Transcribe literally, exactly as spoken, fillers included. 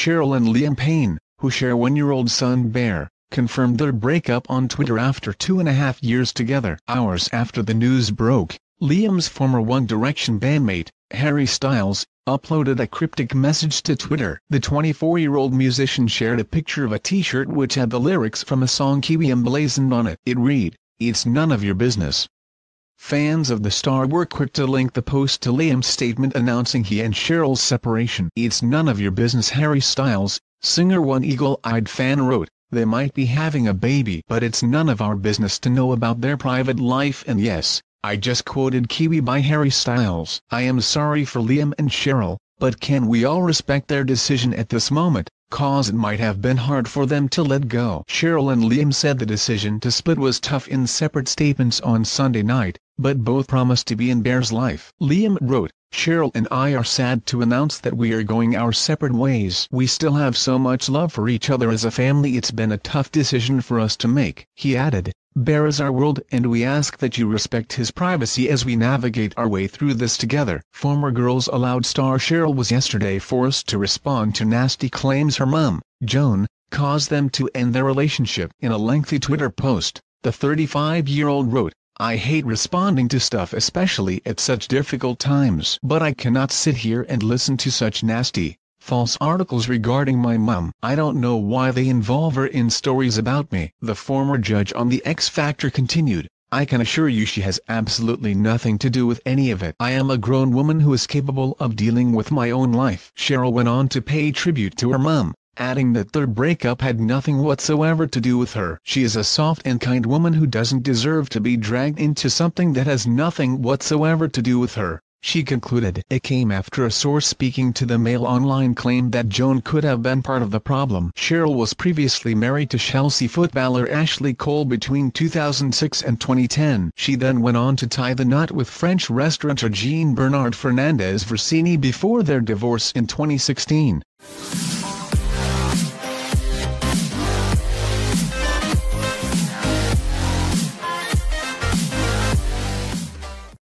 Cheryl and Liam Payne, who share one-year-old son Bear, confirmed their breakup on Twitter after two and a half years together. Hours after the news broke, Liam's former One Direction bandmate, Harry Styles, uploaded a cryptic message to Twitter. The twenty-four-year-old musician shared a picture of a t-shirt which had the lyrics from a song TOWIE emblazoned on it. It read, "It's none of your business." Fans of the star were quick to link the post to Liam's statement announcing he and Cheryl's separation. "It's none of your business," Harry Styles, singer, one eagle-eyed fan wrote. "They might be having a baby, but it's none of our business to know about their private life." And yes, I just quoted TOWIE by Harry Styles. "I am sorry for Liam and Cheryl, but can we all respect their decision at this moment, cause it might have been hard for them to let go." Cheryl and Liam said the decision to split was tough in separate statements on Sunday night, but both promised to be in Bear's life. Liam wrote, "Cheryl and I are sad to announce that we are going our separate ways. We still have so much love for each other as a family. It's been a tough decision for us to make." He added, "Bear is our world and we ask that you respect his privacy as we navigate our way through this together." Former Girls Aloud star Cheryl was yesterday forced to respond to nasty claims her mum, Joan, caused them to end their relationship. In a lengthy Twitter post, the thirty-five-year-old wrote, "I hate responding to stuff, especially at such difficult times. But I cannot sit here and listen to such nasty, false articles regarding my mum. I don't know why they involve her in stories about me." The former judge on The X Factor continued, "I can assure you she has absolutely nothing to do with any of it. I am a grown woman who is capable of dealing with my own life." Cheryl went on to pay tribute to her mum, adding that their breakup had nothing whatsoever to do with her. "She is a soft and kind woman who doesn't deserve to be dragged into something that has nothing whatsoever to do with her," she concluded. It came after a source speaking to the Mail Online claimed that Joan could have been part of the problem. Cheryl was previously married to Chelsea footballer Ashley Cole between two thousand six and twenty ten. She then went on to tie the knot with French restaurateur Jean Bernard Fernandez Versini before their divorce in twenty sixteen.